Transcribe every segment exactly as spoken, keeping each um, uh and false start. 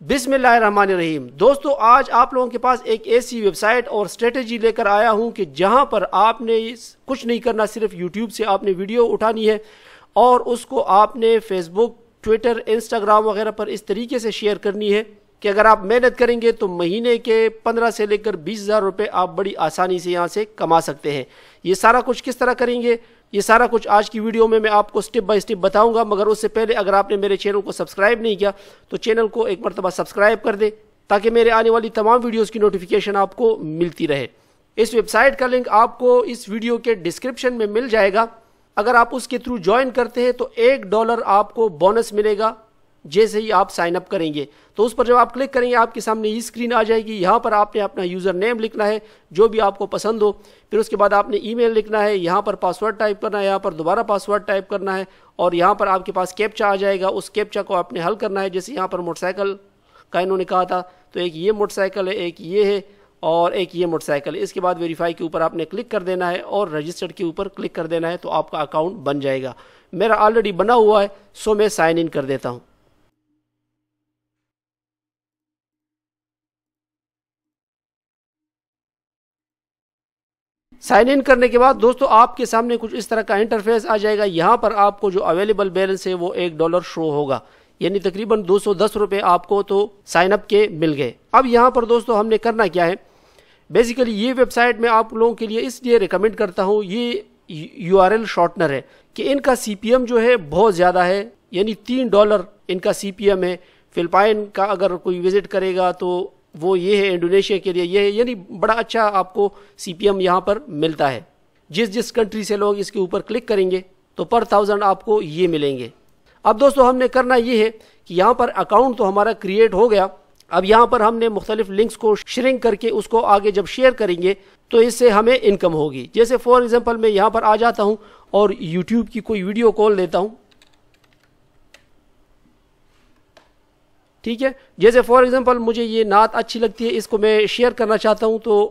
बिस्मिल्लाहिर्रहमानिर्रहीम। दोस्तों, आज आप लोगों के पास एक ऐसी वेबसाइट और स्ट्रेटजी लेकर आया हूं कि जहां पर आपने कुछ नहीं करना, सिर्फ यूट्यूब से आपने वीडियो उठानी है और उसको आपने फेसबुक, ट्विटर, इंस्टाग्राम वगैरह पर इस तरीके से शेयर करनी है कि अगर आप मेहनत करेंगे तो महीने के पंद्रह से लेकर बीस हज़ार रुपये आप बड़ी आसानी से यहाँ से कमा सकते हैं। ये सारा कुछ किस तरह करेंगे, ये सारा कुछ आज की वीडियो में मैं आपको स्टेप बाय स्टेप बताऊंगा। मगर उससे पहले अगर आपने मेरे चैनल को सब्सक्राइब नहीं किया तो चैनल को एक मरतबा सब्सक्राइब कर दे ताकि मेरे आने वाली तमाम वीडियोस की नोटिफिकेशन आपको मिलती रहे। इस वेबसाइट का लिंक आपको इस वीडियो के डिस्क्रिप्शन में मिल जाएगा। अगर आप उसके थ्रू ज्वाइन करते हैं तो एक डॉलर आपको बोनस मिलेगा जैसे ही आप साइन अप करेंगे। तो उस पर जब आप क्लिक करेंगे आपके सामने ये स्क्रीन आ जाएगी। यहाँ पर आपने अपना यूज़र नेम लिखना है जो भी आपको पसंद हो, फिर उसके बाद आपने ईमेल लिखना है, यहाँ पर पासवर्ड टाइप करना है, यहाँ पर दोबारा पासवर्ड टाइप करना है और यहाँ पर आपके पास कैप्चा आ जाएगा। उस कैप्चा को आपने हल करना है। जैसे यहाँ पर मोटरसाइकिल का इन्होंने कहा था तो एक ये मोटरसाइकिल है, एक ये है और एक ये मोटरसाइकिल है। इसके बाद वेरीफाई के ऊपर आपने क्लिक कर देना है और रजिस्टर्ड के ऊपर क्लिक कर देना है तो आपका अकाउंट बन जाएगा। मेरा ऑलरेडी बना हुआ है सो मैं साइन इन कर देता हूँ। साइन इन करने के बाद दोस्तों आपके सामने कुछ इस तरह का इंटरफेस आ जाएगा। यहाँ पर आपको जो अवेलेबल बैलेंस है वो एक डॉलर शो होगा, यानी तकरीबन दो सौ दस रुपये आपको तो साइन अप के मिल गए। अब यहाँ पर दोस्तों हमने करना क्या है, बेसिकली ये वेबसाइट मैं आप लोगों के लिए इसलिए रिकमेंड करता हूँ, ये यू आर एल शॉर्टनर है कि इनका सी पी एम जो है बहुत ज़्यादा है, यानी तीन डॉलर इनका सी पी एम है। फिलिपाइन का अगर कोई विजिट करेगा तो वो ये है, इंडोनेशिया के लिए ये है, यानी बड़ा अच्छा आपको सी पी एम यहाँ पर मिलता है। जिस जिस कंट्री से लोग इसके ऊपर क्लिक करेंगे तो पर थाउजेंड आपको ये मिलेंगे। अब दोस्तों हमने करना ये है कि यहाँ पर अकाउंट तो हमारा क्रिएट हो गया। अब यहाँ पर हमने मुख्तलिफ लिंक्स को श्रिंक करके उसको आगे जब शेयर करेंगे तो इससे हमें इनकम होगी। जैसे फॉर एग्जांपल मैं यहाँ पर आ जाता हूँ और यूट्यूब की कोई वीडियो कॉल लेता हूँ, ठीक है। जैसे फॉर एग्जांपल मुझे ये नात अच्छी लगती है, इसको मैं शेयर करना चाहता हूँ तो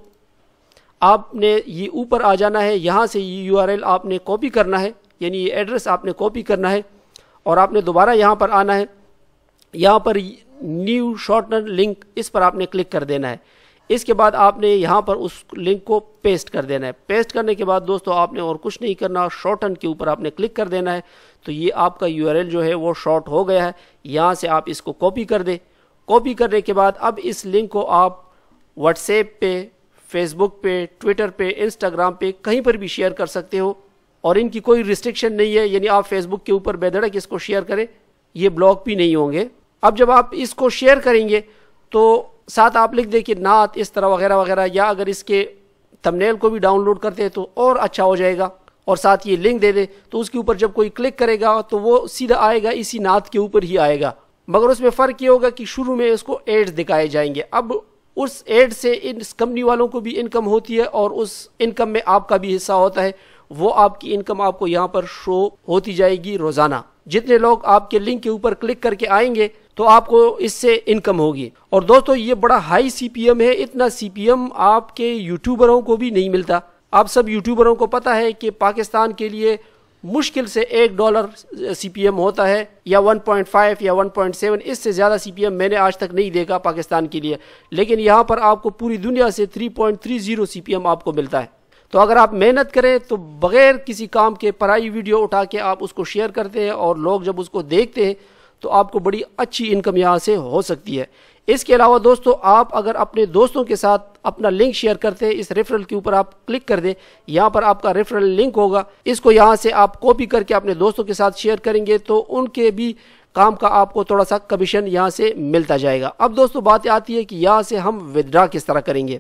आपने ये ऊपर आ जाना है, यहाँ से ये यू आर एल आपने कॉपी करना है, यानी ये एड्रेस आपने कॉपी करना है और आपने दोबारा यहाँ पर आना है। यहाँ पर न्यू शॉर्टनर लिंक, इस पर आपने क्लिक कर देना है। इसके बाद आपने यहाँ पर उस लिंक को पेस्ट कर देना है। पेस्ट करने के बाद दोस्तों आपने और कुछ नहीं करना, शॉर्टन के ऊपर आपने क्लिक कर देना है तो ये आपका यू आर एल जो है वो शॉर्ट हो गया है। यहाँ से आप इसको कॉपी कर दें। कॉपी करने के बाद अब इस लिंक को आप व्हाट्सएप पे, फेसबुक पे, ट्विटर पे, इंस्टाग्राम पे कहीं पर भी शेयर कर सकते हो और इनकी कोई रिस्ट्रिक्शन नहीं है, यानी आप फेसबुक के ऊपर बेधड़क इसको शेयर करें, ये ब्लॉक भी नहीं होंगे। अब जब आप इसको शेयर करेंगे तो साथ आप लिख दें कि नात इस तरह वगैरह वगैरह, या अगर इसके थंबनेल को भी डाउनलोड करते हैं तो और अच्छा हो जाएगा और साथ ये लिंक दे दे तो उसके ऊपर जब कोई क्लिक करेगा तो वो सीधा आएगा इसी नात के ऊपर ही आएगा। मगर उसमें फ़र्क ये होगा कि शुरू में इसको एड्स दिखाए जाएंगे। अब उस एड से इस कंपनी वालों को भी इनकम होती है और उस इनकम में आपका भी हिस्सा होता है। वो आपकी इनकम आपको यहाँ पर शो होती जाएगी रोज़ाना। जितने लोग आपके लिंक के ऊपर क्लिक करके आएंगे तो आपको इससे इनकम होगी। और दोस्तों ये बड़ा हाई सी पी एम है, इतना सी पी एम आपके यूट्यूबरों को भी नहीं मिलता। आप सब यूट्यूबरों को पता है कि पाकिस्तान के लिए मुश्किल से एक डॉलर सी पी एम होता है या वन पॉइंट फाइव या वन पॉइंट सेवन, इससे ज़्यादा सी पी एम मैंने आज तक नहीं देखा पाकिस्तान के लिए। लेकिन यहाँ पर आपको पूरी दुनिया से three point three zero C P M आपको मिलता है। तो अगर आप मेहनत करें तो बग़ैर किसी काम के पराई वीडियो उठा के आप उसको शेयर करते हैं और लोग जब उसको देखते हैं तो आपको बड़ी अच्छी इनकम यहाँ से हो सकती है। इसके अलावा दोस्तों आप अगर अपने दोस्तों के साथ अपना लिंक शेयर करते हैं, इस रेफरल के ऊपर आप क्लिक कर दें, यहाँ पर आपका रेफरल लिंक होगा, इसको यहाँ से आप कॉपी करके अपने दोस्तों के साथ शेयर करेंगे तो उनके भी काम का आपको थोड़ा सा कमीशन यहाँ से मिलता जाएगा। अब दोस्तों बात आती है कि यहाँ से हम विदड्रा किस तरह करेंगे।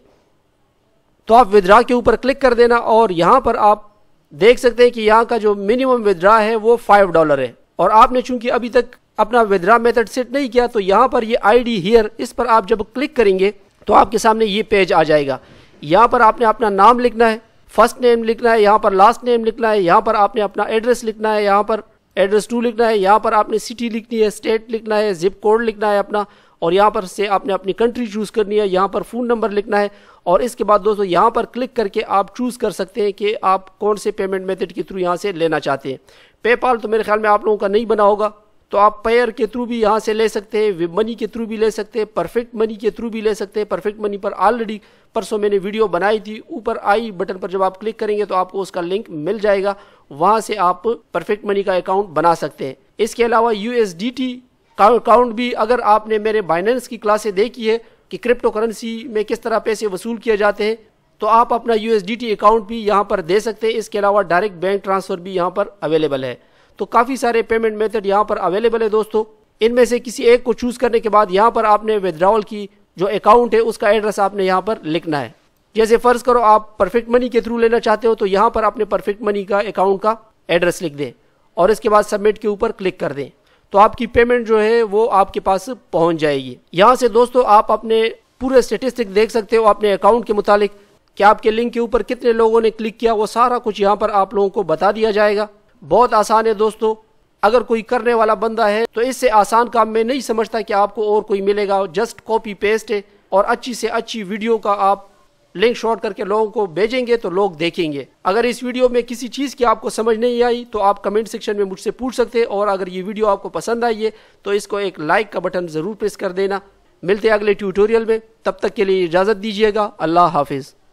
तो आप विदड्रा के ऊपर क्लिक कर देना और यहाँ पर आप देख सकते हैं कि यहाँ का जो मिनिमम विदड्रा है वो फाइव डॉलर है और आपने चूंकि अभी तक अपना विदड्रा मेथड सेट नहीं किया तो यहाँ पर ये आईडी हियर, इस पर आप जब क्लिक करेंगे तो आपके सामने ये पेज आ जाएगा। यहाँ पर आपने अपना नाम लिखना है, फर्स्ट नेम लिखना है, यहाँ पर लास्ट नेम लिखना है, यहाँ पर आपने अपना एड्रेस लिखना है, यहाँ पर एड्रेस टू लिखना है, यहाँ पर आपने सिटी लिखनी है, स्टेट लिखना है, जिप कोड लिखना है अपना और यहाँ पर से आपने अपनी कंट्री चूज़ करनी है, यहाँ पर फ़ोन नंबर लिखना है और इसके बाद दोस्तों यहाँ पर क्लिक करके आप चूज़ कर सकते हैं कि आप कौन से पेमेंट मेथड के थ्रू यहाँ से लेना चाहते हैं। पेपाल तो मेरे ख्याल में आप लोगों का नहीं बना होगा तो आप पेयर के थ्रू भी यहाँ से ले सकते हैं, वेब मनी के थ्रू भी ले सकते हैं, परफेक्ट मनी के थ्रू भी ले सकते हैं। परफेक्ट मनी पर ऑलरेडी परसों मैंने वीडियो बनाई थी, ऊपर आई बटन पर जब आप क्लिक करेंगे तो आपको उसका लिंक मिल जाएगा, वहाँ से आप परफेक्ट मनी का अकाउंट बना सकते हैं। इसके अलावा यूएसडीटी का अकाउंट भी, अगर आपने मेरे बाइनेंस की क्लासें देखी है कि क्रिप्टो करेंसी में किस तरह पैसे वसूल किए जाते हैं, तो आप अपना यूएसडीटी अकाउंट भी यहाँ पर दे सकते हैं। इसके अलावा डायरेक्ट बैंक ट्रांसफ़र भी यहाँ पर अवेलेबल है। तो काफ़ी सारे पेमेंट मेथड यहाँ पर अवेलेबल है दोस्तों। इनमें से किसी एक को चूज़ करने के बाद यहाँ पर आपने विथड्रॉवल की जो अकाउंट है उसका एड्रेस आपने यहाँ पर लिखना है। जैसे फ़र्ज़ करो आप परफेक्ट मनी के थ्रू लेना चाहते हो, तो यहाँ पर आपने परफेक्ट मनी का अकाउंट का एड्रेस लिख दें और इसके बाद सबमिट के ऊपर क्लिक कर दें, तो आपकी पेमेंट जो है वो आपके पास पहुँच जाएगी। यहाँ से दोस्तों आप अपने पूरे स्टेटिस्टिक देख सकते हो अपने अकाउंट के मुतालिक कि आपके लिंक के ऊपर कितने लोगों ने क्लिक किया, वो सारा कुछ यहाँ पर आप लोगों को बता दिया जाएगा। बहुत आसान है दोस्तों। अगर कोई करने वाला बंदा है तो इससे आसान काम मैं नहीं समझता कि आपको और कोई मिलेगा। जस्ट कॉपी पेस्ट है और अच्छी से अच्छी वीडियो का आप लिंक शॉर्ट करके लोगों को भेजेंगे तो लोग देखेंगे। अगर इस वीडियो में किसी चीज़ की आपको समझ नहीं आई तो आप कमेंट सेक्शन में मुझसे पूछ सकते हैं, और अगर ये वीडियो आपको पसंद आई है तो इसको एक लाइक का बटन ज़रूर प्रेस कर देना। मिलते हैं अगले ट्यूटोरियल में, तब तक के लिए इजाज़त दीजिएगा। अल्लाह हाफिज़।